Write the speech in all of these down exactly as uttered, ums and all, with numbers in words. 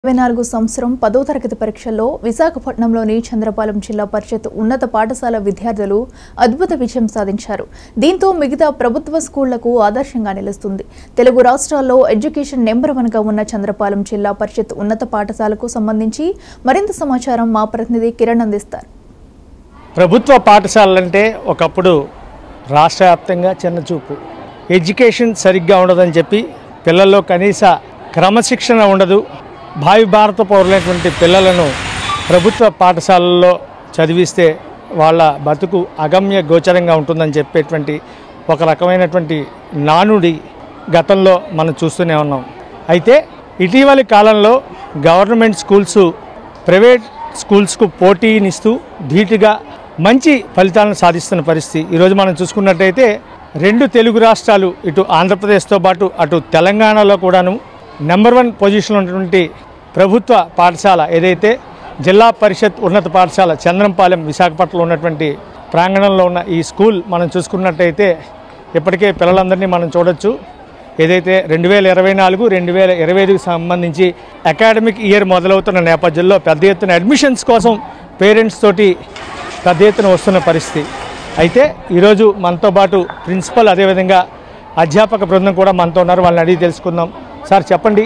ఇరవై నాలుగు సంవత్సరం పదో తరగతి పరీక్షల్లో విశాఖపట్నంలోని చంద్రపాలెం జిల్లా పరిషత్ ఉన్నత పాఠశాల విద్యార్థులు అద్భుత విజయం సాధించారు. దీంతో మిగతా ప్రభుత్వ స్కూళ్లకు ఆదర్శంగా నిలుస్తుంది. తెలుగు రాష్ట్రాల్లో ఎడ్యుకేషన్ నెంబర్ వన్ గా ఉన్న చంద్రపాలెం జిల్లా పరిషత్ ఉన్నత పాఠశాలకు సంబంధించి మరింత సమాచారం మా ప్రతినిధి కిరణ్ అందిస్తారు. ప్రభుత్వ పాఠశాలలంటే ఒకప్పుడు రాష్ట్ర వ్యాప్తంగా చిన్నచూపు, ఎడ్యుకేషన్ సరిగ్గా ఉండదని చెప్పి పిల్లల్లో కనీస క్రమశిక్షణ ఉండదు. భావి భారత పౌరులైనటువంటి పిల్లలను ప్రభుత్వ పాఠశాలల్లో చదివిస్తే వాళ్ళ బతుకు అగమ్య గోచరంగా ఉంటుందని చెప్పేటువంటి ఒక రకమైనటువంటి నానుడి గతంలో మనం చూస్తూనే ఉన్నాం. అయితే ఇటీవలి కాలంలో గవర్నమెంట్ స్కూల్స్ ప్రైవేట్ స్కూల్స్కు పోటీనిస్తూ ధీటుగా మంచి ఫలితాలను సాధిస్తున్న పరిస్థితి ఈరోజు మనం చూసుకున్నట్టయితే రెండు తెలుగు రాష్ట్రాలు, ఇటు ఆంధ్రప్రదేశ్తో పాటు అటు తెలంగాణలో కూడాను నెంబర్ వన్ పొజిషన్లో ఉన్నటువంటి ప్రభుత్వ పాఠశాల ఏదైతే జిల్లా పరిషత్ ఉన్నత పాఠశాల చంద్రంపాలెం విశాఖపట్నంలో ఉన్నటువంటి ప్రాంగణంలో ఉన్న ఈ స్కూల్ మనం చూసుకున్నట్టయితే ఇప్పటికే పిల్లలందరినీ మనం చూడొచ్చు. ఏదైతే రెండు వేల ఇరవై నాలుగు రెండు వేల ఇరవై ఐదుకి సంబంధించి అకాడమిక్ ఇయర్ మొదలవుతున్న నేపథ్యంలో పెద్ద ఎత్తున అడ్మిషన్స్ కోసం పేరెంట్స్ తోటి పెద్ద ఎత్తున వస్తున్న పరిస్థితి. అయితే ఈరోజు మనతో పాటు ప్రిన్సిపల్ అదేవిధంగా అధ్యాపక బృందం కూడా మనతో ఉన్నారు. వాళ్ళని అడిగి తెలుసుకుందాం. సార్ చెప్పండి,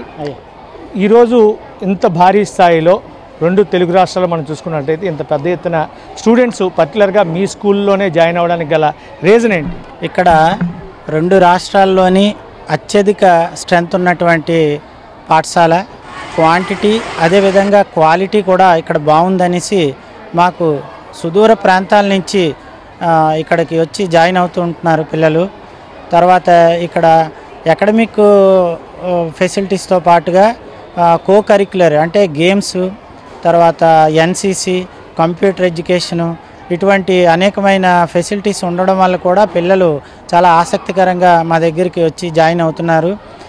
ఈరోజు ఇంత భారీ స్థాయిలో రెండు తెలుగు రాష్ట్రాలు మనం చూసుకున్నట్టయితే ఇంత పెద్ద ఎత్తున స్టూడెంట్స్ పర్టికులర్గా మీ స్కూల్లోనే జాయిన్ అవ్వడానికి గల రీజన్ ఏంటి? ఇక్కడ రెండు రాష్ట్రాల్లోని అత్యధిక స్ట్రెంత్ ఉన్నటువంటి పాఠశాల, క్వాంటిటీ అదేవిధంగా క్వాలిటీ కూడా ఇక్కడ బాగుందనేసి మాకు సుదూర ప్రాంతాల నుంచి ఇక్కడికి వచ్చి జాయిన్ అవుతూ ఉంటున్నారు పిల్లలు. తర్వాత ఇక్కడ అకాడమిక్ ఫెసిలిటీస్తో పాటుగా కో కరిక్యులర్ అంటే గేమ్స్, తర్వాత ఎన్సిసి, కంప్యూటర్ ఎడ్యుకేషను, ఇటువంటి అనేకమైన ఫెసిలిటీస్ ఉండడం వల్ల కూడా పిల్లలు చాలా ఆసక్తికరంగా మా దగ్గరికి వచ్చి జాయిన్ అవుతున్నారు.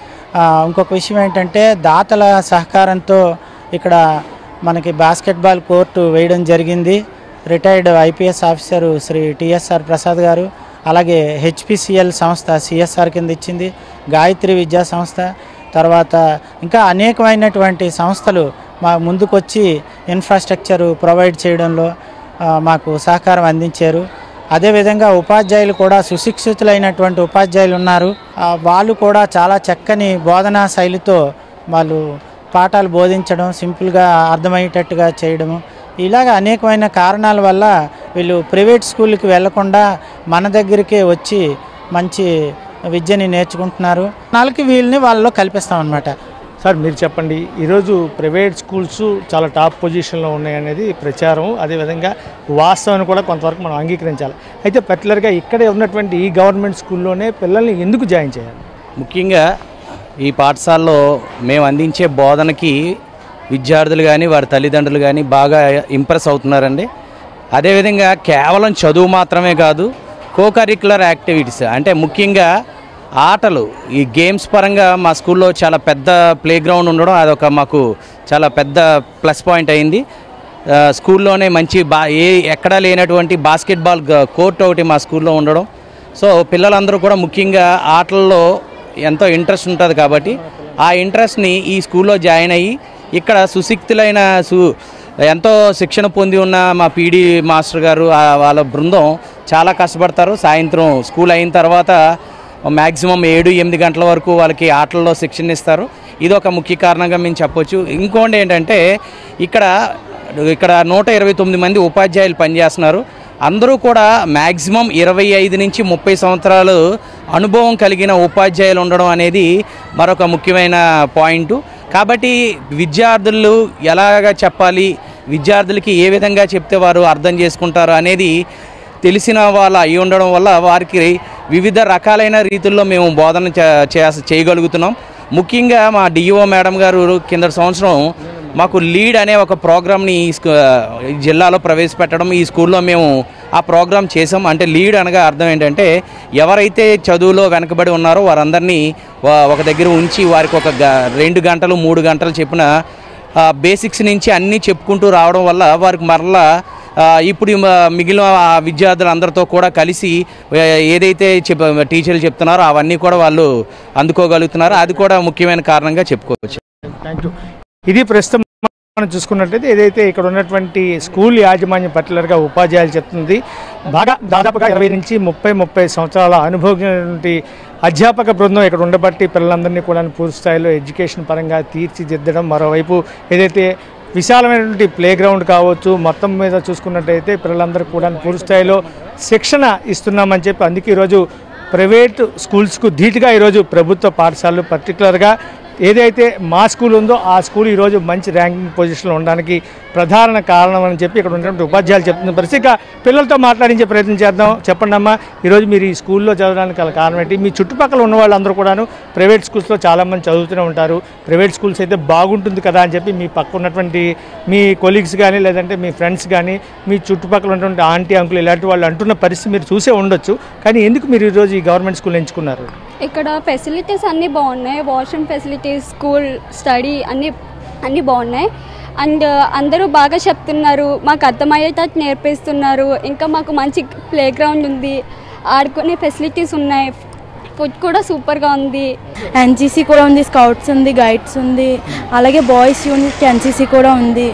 ఇంకొక విషయం ఏంటంటే దాతల సహకారంతో ఇక్కడ మనకి బాస్కెట్బాల్ కోర్టు వేయడం జరిగింది. Retired IPS officer Shri TSR Prasad garu, అలాగే హెచ్పిసిఎల్ సంస్థ సిఎస్ఆర్ కింద ఇచ్చింది, గాయత్రి విద్యా సంస్థ, తర్వాత ఇంకా అనేకమైనటువంటి సంస్థలు మా ముందుకొచ్చి ఇన్ఫ్రాస్ట్రక్చరు ప్రొవైడ్ చేయడంలో మాకు సహకారం అందించారు. అదేవిధంగా ఉపాధ్యాయులు కూడా సుశిక్షితులైనటువంటి ఉపాధ్యాయులు ఉన్నారు. వాళ్ళు కూడా చాలా చక్కని బోధనా శైలితో వాళ్ళు పాఠాలు బోధించడం, సింపుల్గా అర్థమయ్యేటట్టుగా చేయడము, ఇలాగ అనేకమైన కారణాల వల్ల వీళ్ళు ప్రైవేట్ స్కూల్కి వెళ్లకుండా మన దగ్గరికే వచ్చి మంచి విద్యని నేర్చుకుంటున్నారు. నాలుగు వీళ్ళని వాళ్ళలో కల్పిస్తామన్నమాట. సార్ మీరు చెప్పండి, ఈరోజు ప్రైవేట్ స్కూల్స్ చాలా టాప్ పొజిషన్లో ఉన్నాయనేది ప్రచారం, అదేవిధంగా వాస్తవాన్ని కూడా కొంతవరకు మనం అంగీకరించాలి. అయితే పర్టికులర్గా ఇక్కడే ఉన్నటువంటి ఈ గవర్నమెంట్ స్కూల్లోనే పిల్లల్ని ఎందుకు జాయిన్ చేయాలి? ముఖ్యంగా ఈ పాఠశాలలో మేము అందించే బోధనకి విద్యార్థులు కానీ వారి తల్లిదండ్రులు కానీ బాగా ఇంప్రెస్ అవుతున్నారండి. అదేవిధంగా కేవలం చదువు మాత్రమే కాదు, కో కరిక్యులర్ యాక్టివిటీస్ అంటే ముఖ్యంగా ఆటలు, ఈ గేమ్స్ పరంగా మా స్కూల్లో చాలా పెద్ద ప్లే గ్రౌండ్ ఉండడం అదొక మాకు చాలా పెద్ద ప్లస్ పాయింట్ అయింది. స్కూల్లోనే మంచి బా ఏ ఎక్కడా లేనటువంటి బాస్కెట్బాల్ కోర్ట్ ఒకటి మా స్కూల్లో ఉండడం, సో పిల్లలందరూ కూడా ముఖ్యంగా ఆటల్లో ఎంతో ఇంట్రెస్ట్ ఉంటుంది కాబట్టి ఆ ఇంట్రెస్ట్ని ఈ స్కూల్లో జాయిన్ అయ్యి ఇక్కడ సుశిక్తులైన సు ఎంతో శిక్షణ పొంది ఉన్న మా పీడీ మాస్టర్ గారు వాళ్ళ బృందం చాలా కష్టపడతారు. సాయంత్రం స్కూల్ అయిన తర్వాత మ్యాక్సిమం ఏడు ఎనిమిది గంటల వరకు వాళ్ళకి ఆటల్లో శిక్షణ ఇస్తారు. ఇది ఒక ముఖ్య కారణంగా మేము చెప్పొచ్చు. ఇంకోటి ఏంటంటే ఇక్కడ ఇక్కడ నూట ఇరవై తొమ్మిది మంది ఉపాధ్యాయులు పనిచేస్తున్నారు. అందరూ కూడా మ్యాక్సిమం ఇరవై ఐదు నుంచి ముప్పై సంవత్సరాలు అనుభవం కలిగిన ఉపాధ్యాయులు ఉండడం అనేది మరొక ముఖ్యమైన పాయింట్. కాబట్టి విద్యార్థులు ఎలాగా చెప్పాలి, విద్యార్థులకి ఏ విధంగా చెప్తే వారు అర్థం చేసుకుంటారు అనేది తెలిసిన వాళ్ళు అయి ఉండడం వల్ల వారికి వివిధ రకాలైన రీతుల్లో మేము బోధన చేయగలుగుతున్నాం. ముఖ్యంగా మా డిఈఓ మేడం గారు కింద సంవత్సరం మాకు లీడ్ అనే ఒక ప్రోగ్రామ్ని ఈ జిల్లాలో ప్రవేశపెట్టడం, ఈ స్కూల్లో మేము ఆ ప్రోగ్రాం చేసాం. అంటే లీడ్ అనగా అర్థం ఏంటంటే ఎవరైతే చదువులో వెనకబడి ఉన్నారో వారందరినీ ఒక దగ్గర ఉంచి వారికి ఒక రెండు గంటలు మూడు గంటలు చెప్పిన బేసిక్స్ నుంచి అన్నీ చెప్పుకుంటూ రావడం వల్ల వారికి మరలా ఇప్పుడు మిగిలిన విద్యార్థులందరితో కూడా కలిసి ఏదైతే టీచర్లు చెప్తున్నారో అవన్నీ కూడా వాళ్ళు అందుకోగలుగుతున్నారు. అది కూడా ముఖ్యమైన కారణంగా చెప్పుకోవచ్చు. Thank you. ఇది ప్రస్తుతం మనం చూసుకున్నట్లయితే ఏదైతే ఇక్కడ ఉన్నటువంటి స్కూల్ యాజమాన్యం పర్టికులర్గా ఉపాధ్యాయులు చెప్తుంది, బాగా దాదాపుగా ఇరవై నుంచి ముప్పై ముప్పై సంవత్సరాల అనుభవించినటువంటి అధ్యాపక బృందం ఇక్కడ ఉండబట్టి పిల్లలందరినీ కూడా పూర్తి స్థాయిలో ఎడ్యుకేషన్ పరంగా తీర్చిదిద్దడం, మరోవైపు ఏదైతే విశాలమైనటువంటి ప్లే గ్రౌండ్ కావచ్చు, మొత్తం మీద చూసుకున్నట్టయితే పిల్లలందరూ కూడా పూర్తి స్థాయిలో శిక్షణ ఇస్తున్నామని చెప్పి అందుకే ఈరోజు ప్రైవేట్ స్కూల్స్కు ధీటుగా ఈరోజు ప్రభుత్వ పాఠశాలలు పర్టికులర్గా ఏదైతే మా స్కూల్ ఉందో ఆ స్కూల్ ఈరోజు మంచి ర్యాంకింగ్ పొజిషన్లో ఉండడానికి ప్రధాన కారణం అని చెప్పి ఇక్కడ ఉన్నటువంటి ఉపాధ్యాయులు చెప్తున్న పరిస్థితిగా పిల్లలతో మాట్లాడించే ప్రయత్నం చేద్దాం. చెప్పండి అమ్మా, ఈరోజు మీరు ఈ స్కూల్లో చదవడానికి గల కారణం ఏంటి? మీ చుట్టుపక్కల ఉన్న వాళ్ళందరూ కూడాను ప్రైవేట్ స్కూల్స్లో చాలామంది చదువుతూనే ఉంటారు, ప్రైవేట్ స్కూల్స్ అయితే బాగుంటుంది కదా అని చెప్పి మీ పక్క ఉన్నటువంటి మీ కొలీగ్స్ కానీ లేదంటే మీ ఫ్రెండ్స్ కానీ మీ చుట్టుపక్కల ఉన్నటువంటి ఆంటీ అంకులు ఇలాంటి వాళ్ళు అంటున్న పరిస్థితి మీరు చూసే ఉండొచ్చు. కానీ ఎందుకు మీరు ఈరోజు ఈ గవర్నమెంట్ స్కూల్ ఎంచుకున్నారు? ఇక్కడ ఫెసిలిటీస్ అన్నీ బాగున్నాయి, వాష్రూమ్ ఫెసిలిటీస్, స్కూల్ స్టడీ అన్నీ అన్నీ బాగున్నాయి. అండ్ అందరూ బాగా చెప్తున్నారు, మాకు అర్థమయ్యేటట్టు నేర్పిస్తున్నారు. ఇంకా మాకు మంచి ప్లే గ్రౌండ్ ఉంది, ఆడుకునే ఫెసిలిటీస్ ఉన్నాయి, ఫుడ్ కూడా సూపర్గా ఉంది. ఎన్సీసీ కూడా ఉంది, స్కౌట్స్ ఉంది, గైడ్స్ ఉంది, అలాగే బాయ్స్ యూనిట్ ఎన్సీసీ కూడా ఉంది,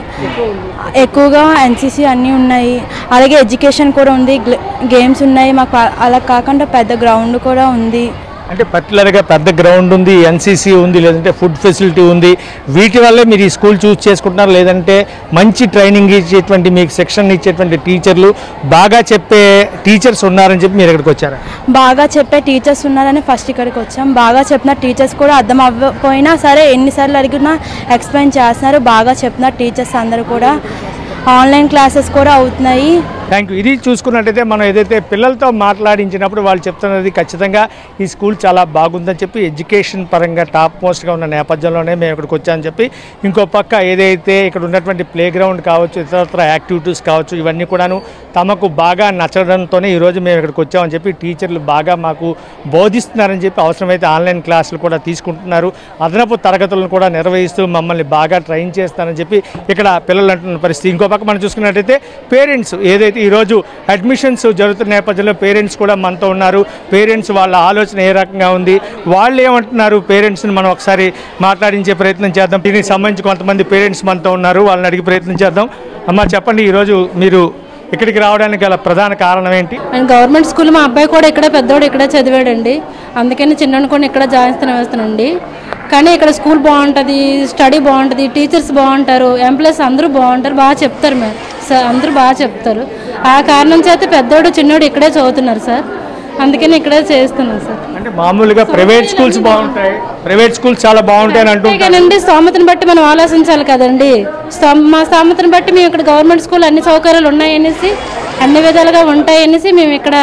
ఎక్కువగా ఎన్సీసీ అన్నీ ఉన్నాయి. అలాగే ఎడ్యుకేషన్ కూడా ఉంది, గేమ్స్ ఉన్నాయి. మాకు అలా కాకుండా పెద్ద గ్రౌండ్ కూడా ఉంది. అంటే పర్టికులర్గా పెద్ద గ్రౌండ్ ఉంది, ఎన్సీసీ ఉంది, లేదంటే ఫుడ్ ఫెసిలిటీ ఉంది. వీటి వల్లే మీరు ఈ స్కూల్ చూస్ చేసుకుంటున్నారు, లేదంటే మంచి ట్రైనింగ్ ఇచ్చేటువంటి మీకు శిక్షణ ఇచ్చేటువంటి టీచర్లు బాగా చెప్పే టీచర్స్ ఉన్నారని చెప్పి మీరు ఇక్కడికి వచ్చారా? బాగా చెప్పే టీచర్స్ ఉన్నారని ఫస్ట్ ఇక్కడికి వచ్చాం. బాగా చెప్పిన టీచర్స్ కూడా అర్థం అవ్వకపోయినా సరే ఎన్నిసార్లు అడిగినా ఎక్స్ప్లెయిన్ చేస్తున్నారు. బాగా చెప్పిన టీచర్స్ అందరూ కూడా ఆన్లైన్ క్లాసెస్ కూడా అవుతున్నాయి. Thank you. ఇది చూసుకున్నట్టయితే మనం ఏదైతే పిల్లలతో మాట్లాడించినప్పుడు వాళ్ళు చెప్తున్నది ఖచ్చితంగా ఈ స్కూల్ చాలా బాగుందని చెప్పి ఎడ్యుకేషన్ పరంగా టాప్ మోస్ట్గా ఉన్న నేపథ్యంలోనే మేము ఇక్కడికి వచ్చామని చెప్పి, ఇంకో పక్క ఏదైతే ఇక్కడ ఉన్నటువంటి ప్లే గ్రౌండ్ కావచ్చు, ఇతరత్ర యాక్టివిటీస్ కావచ్చు, ఇవన్నీ కూడాను తమకు బాగా నచ్చడంతోనే ఈరోజు మేము ఇక్కడికి వచ్చామని చెప్పి టీచర్లు బాగా మాకు బోధిస్తున్నారని చెప్పి అవసరమైతే ఆన్లైన్ క్లాసులు కూడా తీసుకుంటున్నారు, అదనపు తరగతులను కూడా నిర్వహిస్తూ మమ్మల్ని బాగా ట్రైన్ చేస్తారని చెప్పి ఇక్కడ పిల్లలు అంటున్న పరిస్థితి. ఇంకో పక్క మనం చూసుకున్నట్టయితే పేరెంట్స్ ఏదైతే ఈరోజు అడ్మిషన్స్ జరుగుతున్న నేపథ్యంలో పేరెంట్స్ కూడా మనతో ఉన్నారు. పేరెంట్స్ వాళ్ళ ఆలోచన ఏ రకంగా ఉంది, వాళ్ళు ఏమంటున్నారు, పేరెంట్స్ని మనం ఒకసారి మాట్లాడించే ప్రయత్నం చేద్దాం. దీనికి సంబంధించి కొంతమంది పేరెంట్స్ మనతో ఉన్నారు, వాళ్ళని అడిగే ప్రయత్నం చేద్దాం. అమ్మ చెప్పండి, ఈరోజు మీరు ఇక్కడికి రావడానికి గల ప్రధాన కారణం ఏంటి? నేను గవర్నమెంట్ స్కూల్, మా అబ్బాయి కూడా ఇక్కడే పెద్దోడు ఇక్కడే చదివాడండి, అందుకని చిన్నోడు కూడా ఇక్కడ జాయిన్ వేస్తానండి. కానీ ఇక్కడ స్కూల్ బాగుంటుంది, స్టడీ బాగుంటుంది, టీచర్స్ బాగుంటారు, ఎంప్లాయీస్ అందరూ బాగుంటారు, బాగా చెప్తారు మ్యామ్ సార్, అందరూ బాగా చెప్తారు. ఆ కారణం చేత పెద్దోడు చిన్నోడు ఇక్కడే చదువుతున్నారు సార్, అందుకని ఇక్కడే చేస్తున్నాం సార్. అంటే మామూలుగా ప్రైవేట్ స్కూల్స్ బాగుంటాయి, ప్రైవేట్ స్కూల్స్ చాలా బాగుంటాయి అని అంటుంటారండి. స్తోమతను బట్టి మనం ఆలోచించాలి కదండి. మా స్తోమతను బట్టి మేము ఇక్కడ గవర్నమెంట్ స్కూల్ అన్ని సౌకర్యాలు ఉన్నాయనేసి, అన్ని విధాలుగా ఉంటాయనేసి మేము ఇక్కడ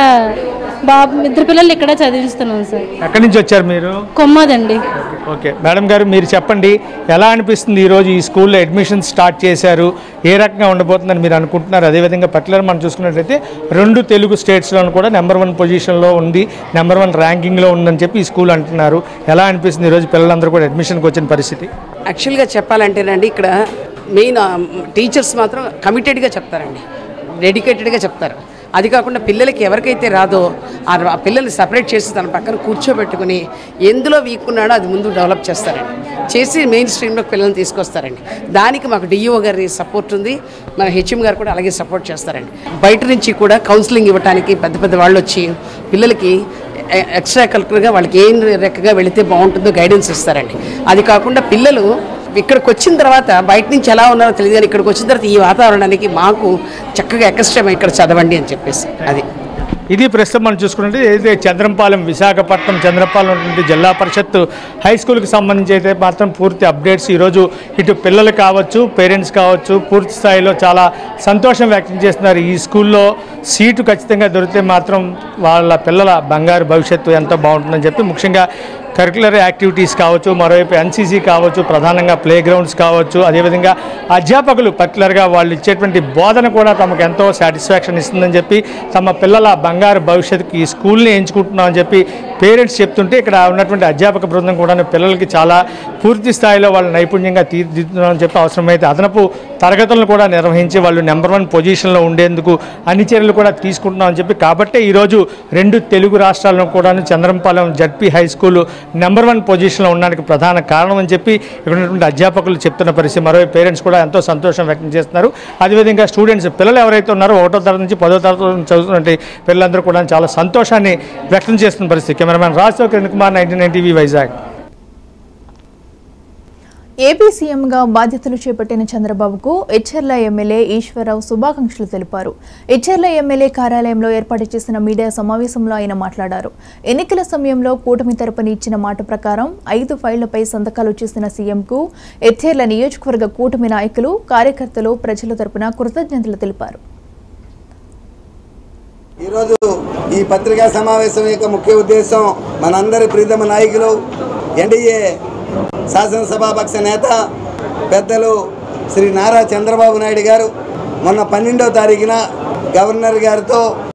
బాబు ఇద్దరు పిల్లలు ఇక్కడ చదివిస్తున్నాం సార్. ఎక్కడి నుంచి వచ్చారు మీరు? కొమ్మదండి. ఓకే మేడం గారు, మీరు చెప్పండి, ఎలా అనిపిస్తుంది ఈరోజు ఈ స్కూల్లో అడ్మిషన్ స్టార్ట్ చేశారు, ఏ రకంగా ఉండబోతుందని మీరు అనుకుంటున్నారు? అదేవిధంగా పర్టికులర్ మనం చూసుకున్నట్లయితే రెండు తెలుగు స్టేట్స్లోనూ కూడా నెంబర్ వన్ పొజిషన్లో ఉంది, నెంబర్ వన్ ర్యాంకింగ్లో ఉందని చెప్పి ఈ స్కూల్ అంటున్నారు. ఎలా అనిపిస్తుంది ఈరోజు పిల్లలందరూ కూడా అడ్మిషన్కి వచ్చిన పరిస్థితి? యాక్చువల్గా చెప్పాలంటేనండి, ఇక్కడ మెయిన్ టీచర్స్ మాత్రం కమిటెడ్గా చెప్తారండి, డెడికేటెడ్గా చెప్తారు. అది కాకుండా పిల్లలకి ఎవరికైతే రాదో ఆ పిల్లల్ని సపరేట్ చేసి తన పక్కన కూర్చోబెట్టుకుని ఎందులో వీక్ ఉన్నాడో అది ముందు డెవలప్ చేస్తారండి, చేసి మెయిన్ స్ట్రీమ్లోకి పిల్లల్ని తీసుకొస్తారండి. దానికి మాకు డిఈఓ గారి సపోర్ట్ ఉంది, మన హెచ్ఎం గారు కూడా అలాగే సపోర్ట్ చేస్తారండి. బయట నుంచి కూడా కౌన్సిలింగ్ ఇవ్వడానికి పెద్ద పెద్ద వాళ్ళు వచ్చి పిల్లలకి ఎక్స్ట్రా కరిక్యులర్గా వాళ్ళకి ఏం రెక్కగా వెళితే బాగుంటుందో గైడెన్స్ ఇస్తారండి. అది కాకుండా పిల్లలు ఇక్కడికి వచ్చిన తర్వాత బయట నుంచి ఎలా ఉన్నారో తెలియదు, కానీ ఇక్కడికి వచ్చిన తర్వాత ఈ వాతావరణానికి మాకు చక్కగా ఎక్కస్ట్రా ఇక్కడ చదవండి అని చెప్పేసి అది. ఇది ప్రస్తుతం మనం చూసుకుంటే ఏదైతే చంద్రంపాలెం విశాఖపట్నం చంద్రపాలెం ఉన్నటువంటి జిల్లా పరిషత్ హై స్కూల్కి సంబంధించి అయితే మాత్రం పూర్తి అప్డేట్స్ ఈరోజు ఇటు పిల్లలు కావచ్చు, పేరెంట్స్ కావచ్చు, పూర్తి స్థాయిలో చాలా సంతోషం వ్యక్తం చేస్తున్నారు. ఈ స్కూల్లో సీటు ఖచ్చితంగా దొరికితే మాత్రం వాళ్ళ పిల్లల బంగారు భవిష్యత్తు ఎంతో బాగుంటుందని చెప్పి, ముఖ్యంగా కరిక్యులర్ యాక్టివిటీస్ కావచ్చు, మరోవైపు ఎన్సీసీ కావచ్చు, ప్రధానంగా ప్లే గ్రౌండ్స్ కావచ్చు, అదేవిధంగా అధ్యాపకులు పర్టికులర్గా వాళ్ళు ఇచ్చేటువంటి బోధన కూడా తమకు ఎంతో సాటిస్ఫాక్షన్ ఇస్తుందని చెప్పి, తమ పిల్లల బంగారు భవిష్యత్తుకి ఈ స్కూల్ని ఎంచుకుంటున్నామని చెప్పి పేరెంట్స్ చెప్తుంటే ఇక్కడ ఉన్నటువంటి అధ్యాపక బృందం కూడా పిల్లలకి చాలా పూర్తి స్థాయిలో వాళ్ళు నైపుణ్యంగా తీర్చిదిద్దుతున్నామని చెప్పి అవసరమైతే అదనపు తరగతులను కూడా నిర్వహించి వాళ్ళు నెంబర్ వన్ పొజిషన్లో ఉండేందుకు అన్ని చర్యలు కూడా తీసుకుంటున్నామని చెప్పి కాబట్టే ఈరోజు రెండు తెలుగు రాష్ట్రాలను కూడా Chandrampalem ZP high school number one పొజిషన్లో ఉండడానికి ప్రధాన కారణం అని చెప్పి ఇక్కడ ఉన్నటువంటి అధ్యాపకులు చెప్తున్న పరిస్థితి. మరోవైపు పేరెంట్స్ కూడా ఎంతో సంతోషం వ్యక్తం చేస్తున్నారు. అదేవిధంగా స్టూడెంట్స్ పిల్లలు ఎవరైతే ఉన్నారో ఒకటో తరగతి నుంచి పదో తరగతి చదువుతున్నటువంటి పిల్లలందరూ కూడా చాలా సంతోషాన్ని వ్యక్తం చేస్తున్న పరిస్థితి. కెమెరామ్యాన్ రాజ్తో Kiran Kumar, ninety nine TV, Vizag. AP సీఎంగా బాధ్యతలు చేపట్టిన చంద్రబాబుకు ఎచ్చెర్ల ఎమ్మెల్యే ఈశ్వరరావు శుభాకాంక్షలు తెలిపారు. ఎచ్చెర్ల ఎమ్మెల్యే కార్యాలయంలో ఏర్పాటు చేసిన మీడియా సమావేశంలో ఆయన మాట్లాడారు. ఎన్నికల సమయంలో కూటమి తరపున ఇచ్చిన మాట ప్రకారం ఐదు ఫైళ్లపై సంతకాలు చేసిన సీఎంకు ఎచ్చెర్ల నియోజకవర్గ కూటమి నాయకులు, కార్యకర్తలు ప్రజల తరపున కృతజ్ఞతలు తెలిపారు. ఈరోజు ఈ పత్రికా సమావేశం యొక్క ముఖ్య ఉద్దేశం మనందరి ప్రీతమ నాయకులు ఎన్డీఏ శాసనసభాపక్ష నేత పెద్దలు శ్రీ నారా చంద్రబాబు నాయుడు గారు మొన్న పన్నెండవ తారీఖున గవర్నర్ గారితో